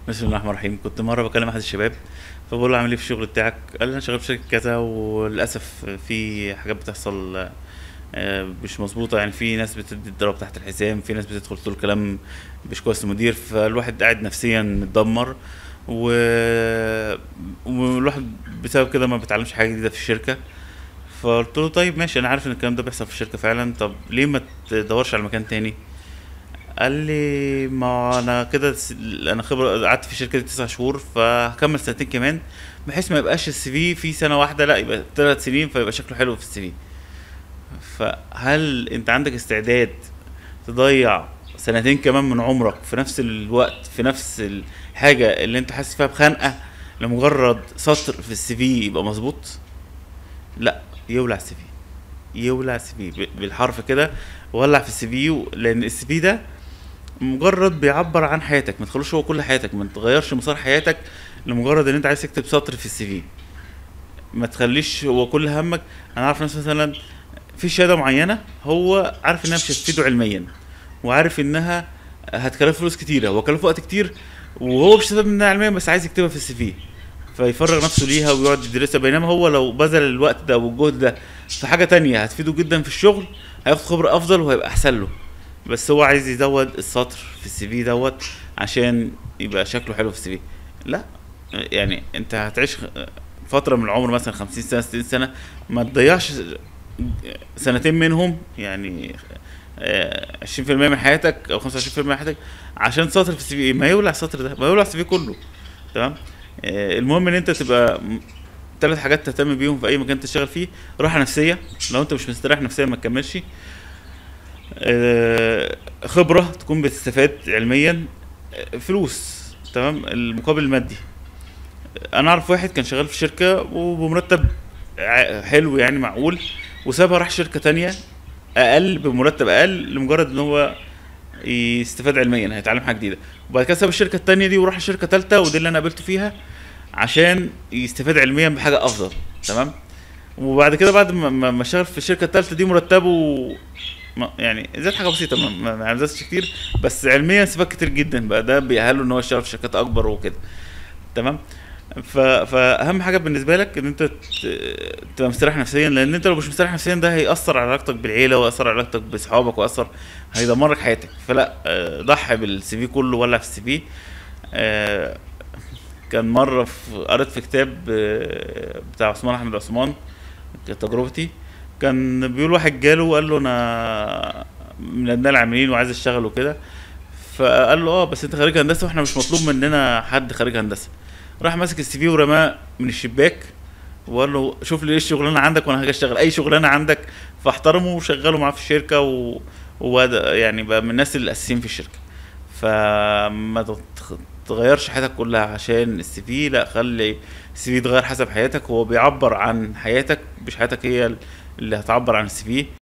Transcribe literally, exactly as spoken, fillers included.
بسم الله الرحمن الرحيم. كنت مره بكلم احد الشباب، فبقول له عامل ايه في الشغل بتاعك؟ قال لي انا شغال في شركه كذا، وللاسف في حاجات بتحصل آه، مش مظبوطه. يعني في ناس بتدي الضرب تحت الحزام، في ناس بتدخل تقول كلام مش كويس للمدير، فالواحد قاعد نفسيا متدمر و... والواحد بسبب كده ما بيتعلمش حاجه جديده في الشركه. فقلت له طيب ماشي، انا عارف ان الكلام ده بيحصل في الشركه فعلا، طب ليه ما تدورش على مكان تاني؟ قال لي ما انا كده س- انا خبره، قعدت في الشركه دي تسع شهور، فهكمل سنتين كمان، بحيث ما يبقاش السي في في سنه واحده، لا يبقى ثلاث سنين، فيبقى شكله حلو في السي في. فهل انت عندك استعداد تضيع سنتين كمان من عمرك في نفس الوقت في نفس الحاجه اللي انت حاسس فيها بخنقه، لمجرد سطر في السي في يبقى مظبوط؟ لا، يولع السي في، يولع السي في بالحرف كده. ولع في السي في، لان السي في ده مجرد بيعبر عن حياتك، ما تخلوش هو كل حياتك، ما تغيرش مسار حياتك لمجرد ان انت عايز تكتب سطر في السي في. ما تخليش هو كل همك. انا عارف ناس مثلا في شهاده معينه، هو عارف انها مش هتفيده علميا، وعارف انها هتكلف فلوس كتيره وكلف وقت كتير، وهو مش هيستفاد منها علميا، بس عايز يكتبها في السي في، فيفرغ نفسه ليها ويقعد يدرسها. بينما هو لو بذل الوقت ده والجهد ده في حاجه تانية هتفيده جدا في الشغل، هياخد خبره افضل وهيبقى احسن له. بس هو عايز يزود السطر في السي في دوت عشان يبقى شكله حلو في السي في. لا، يعني انت هتعيش فترة من العمر مثلا خمسين سنة، ستين سنة، ما تضيعش سنتين منهم، يعني عشرين في المية من حياتك او خمسة وعشرين في المية من حياتك عشان سطر في السي في. ما يولع السطر ده، ما يولع السي في كله. تمام. آه، المهم ان انت تبقى ثلاث حاجات تهتم بيهم في اي مكان تشتغل فيه: راحة نفسية، لو انت مش مستريح نفسيا ما تكملش. آه، خبرة تكون بتستفاد علميا. آه، فلوس، تمام، المقابل المادي. انا اعرف واحد كان شغال في شركة وبمرتب ع- حلو يعني معقول، وسابها راح شركة تانية اقل بمرتب اقل، لمجرد ان هو يستفاد علميا، هيتعلم حاجة جديدة. وبعد كده ساب الشركة التانية دي وراح لشركة تالتة، ودي اللي انا قابلته فيها، عشان يستفاد علميا بحاجة افضل. تمام. وبعد كده بعد ما ما ما اشتغل في الشركة التالتة دي، مرتبه ما يعني زاد حاجه بسيطه، ما ما ما زادش كتير، بس علميا استفاد كتير جدا بقى، ده بيأهله ان هو يشتغل في شركات اكبر وكده. تمام. ف... فاهم حاجه بالنسبه لك ان انت ت- تبقى مستريح نفسيا، لان انت لو مش مستريح نفسيا ده هيأثر على علاقتك بالعيله، ويأثر على علاقتك باصحابك، ويأثر، هيدمر لك حياتك. فلا، آه، ضحي بالسي في كله، ولا في السي في. آه، كان مره في قريت في كتاب آه، بتاع عثمان احمد عثمان، كانت تجربتي. كان بيقول واحد جاله وقال له انا من ابناء العاملين وعايز اشتغل وكده، فقال له اه بس انت خريج هندسه، واحنا مش مطلوب مننا حد خريج هندسه. راح ماسك السي في ورماه من الشباك، وقال له شوف لي ايه الشغلانه عندك وانا هاجي اشتغل اي شغلانه عندك. فاحترمه وشغله معاه في الشركه و... وهو يعني بقى من الناس الاساسيين في الشركه. فما تت- تغيرش حياتك كلها عشان السي في، لا، خلي السي في يتغير حسب حياتك، هو بيعبر عن حياتك، مش حياتك هي اللي هتعبر عن السي في.